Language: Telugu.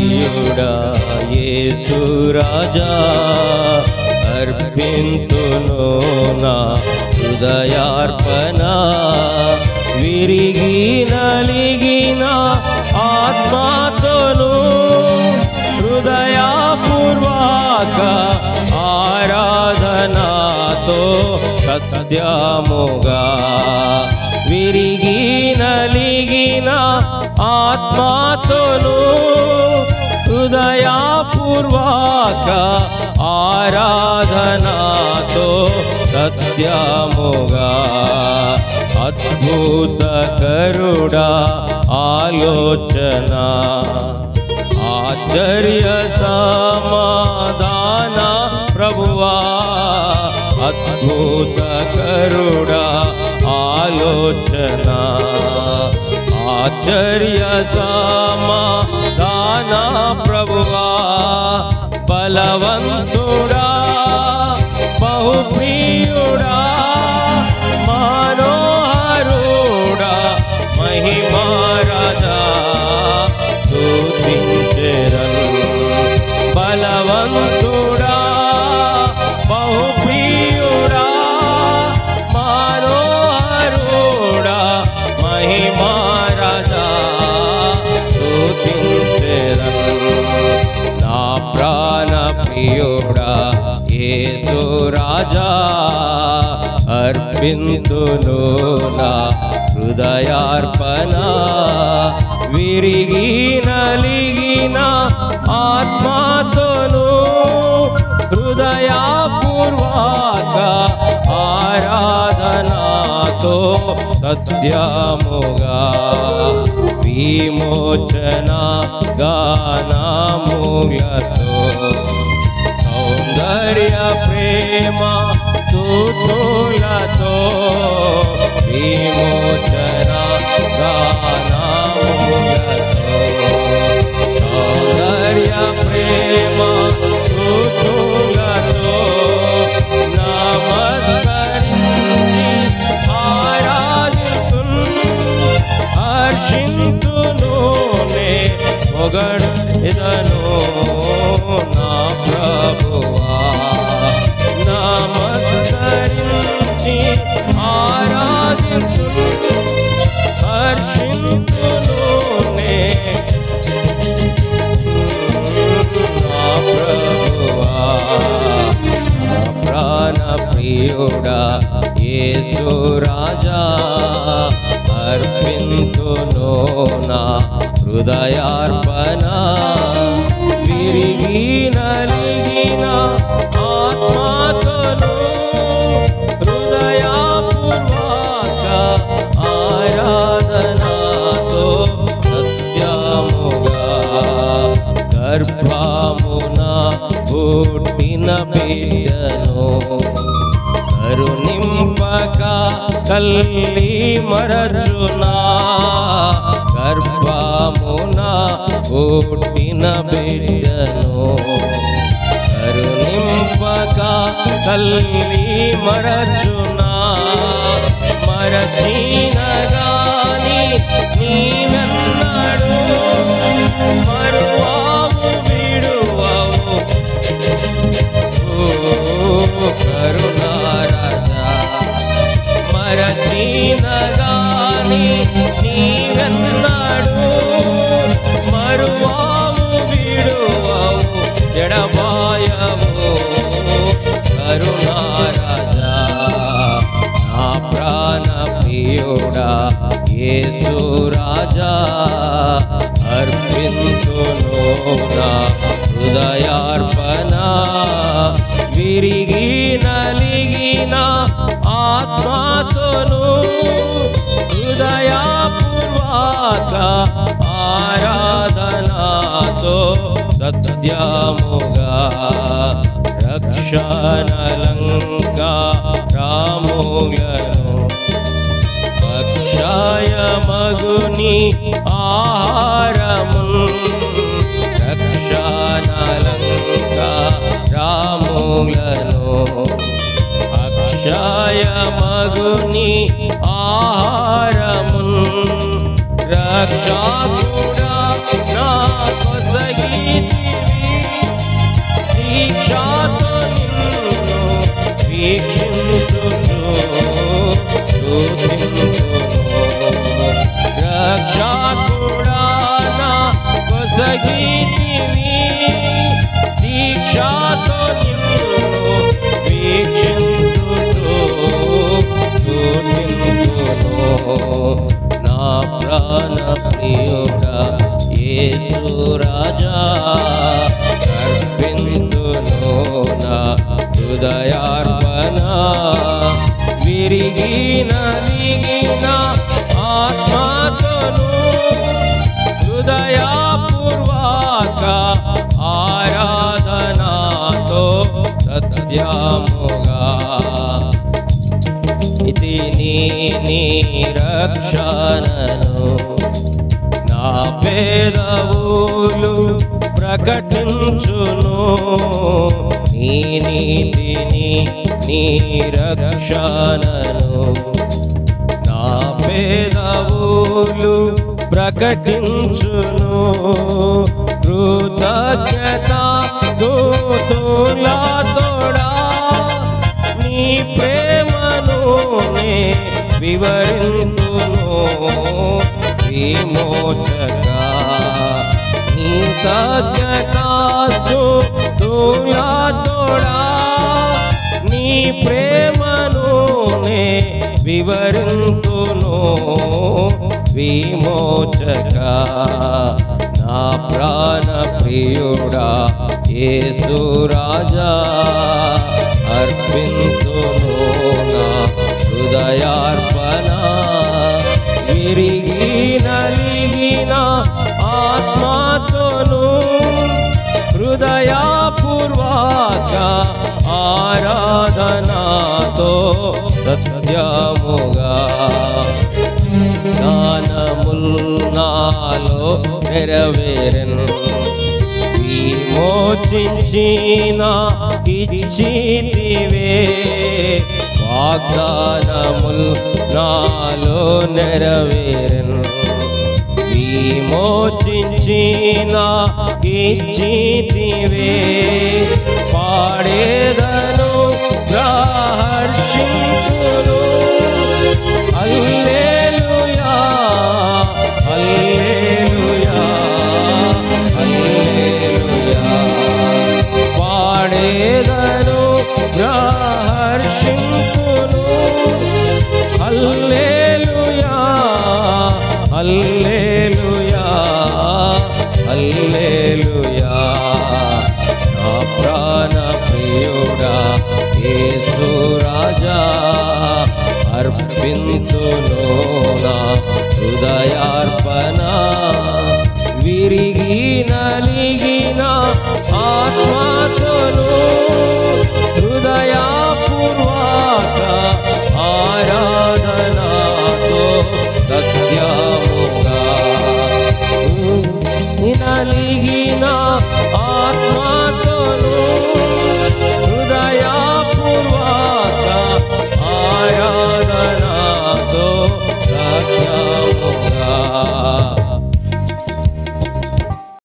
ప్రియుడా యేసు రాజా అర్పింతును నా హృదయార్పణ విరిగి నలిగిన ఆత్మతోను హృదయపూర్వక ఆరాధనతో సత్యముగా విరిగి నలిగిన ఆత్మతోను హృదయపూర్వక ఆరాధనతో సత్యముగా అద్భుత కరుడా ఆలోచన ఆశ్చర్య సమాధాన ప్రభువా అద్భుత కరుడా ఆలోచన ఆశ్చర్య సమాధాన ప్రభువా బలవంతుడా బహుప్రియుడా మనోహరుడా మహిమారాజా స్తుతించెదను బలవంతుడా బహుప్రియుడా మనోహరుడా మహిమారాజా స్తుతించెదను నా ప్రాణ ప్రియుడా యేసు రాజా అర్పింతును నా హృదయార్పణ విరిగి నలిగిన ఆత్మతోను హృదయపూర్వక ఆరాధనతో సత్యముగా విమోచన గానములతో సౌందర్య ప్రేమ స్తుతులతో విమోచన గానములతో సౌందర్య ప్రేమ స్తుతులతో నమస్కరించి ఆరాధిస్తును హర్షింతును నే పొగడెదను నా ప్రభువా నమస్కరించి ఆరాధింతును హర్షింతును నే నా ప్రభువా నా ప్రాణ ప్రియుడా యేసు రాజా అర్పింతును నా హృదయార్పణ విరిగి నలిగిన ఆత్మతోను హృదయపూర్వక ఆరాధనతో సత్యముగా గర్భమున పుట్టిన బిడ్డను కరుణింపక కల్లి మరచునా గర్భమున పుట్టిన బిడ్డను కరుణింపక కల్లి మరచునా మరచిన గాని నీవెన్నడు మరువావు విడువవు కరుణారాజా మరచిన గాని నీవెన్నడు మరువావు విడువవు ఎడబాయవు కరుణారాజా నా ప్రాణ ప్రియుడా యేసు రాజా అర్పింతును నా హృదయార్పణ విరిగి నలిగిన ఆత్మతోను హృదయపూర్వక ఆరాధనతో సత్యముగా రక్షణలంకారములను అక్షయమగుని ఆహారమున్ రక్షణలంకారములను అక్షయమగుని ఆహారమున్ రక్షకుడా నా కొసగి వీక్షించుచు స్తుతింతును. రక్షకుడా నా కొసగితివి, దీక్షతో నిన్ను వీక్షించుచు స్తుతింతును. నా ప్రాణ ప్రియుడా యేసు రాజా, అర్పింతును నా హృదయార్పణ. విరిగి నలిగిన ఆత్మతోను హృదయపూర్వక ఆరాధనతో సత్యముగా ఇది నీ రక్షణను నా పేదవులు ప్రకటించును. నీ నీతిని నీ రక్షణను నా పేదవులు ప్రకటించును. కృతజ్ఞత స్తుతులతోడా నీ ప్రేమను నే వివరింతును. విమోచకా నీ సత్యత స్తుతులతోడా నీ ప్రేమను నే వివరింతును. విమోచకా నా ప్రాణ ప్రియుడా యేసు రాజా, అర్పింతును నా హృదయార్పణ. విరిగి నలిగిన ఆత్మతోను హృదయపూర్వక ఆరాధనతో సత్యముగా జ్ఞానముల్ నాలో నెరవేరెను. విమోచించిన ఇచ్చితివే, వాగ్దానముల్ నాలో నెరవేరెను. విమోచించిన ఇచ్చితివే, పాడేదను హర్షింతును. హల్లెలూయా హల్లెలూయా హల్లెలూయా. పాడేదను హర్షింతును. హల్లెలూయా హల్లెలూయా హల్లెలూయా. నా ప్రాణ ప్రియుడా యేసు రాజా, అర్పింతును నా హృదయ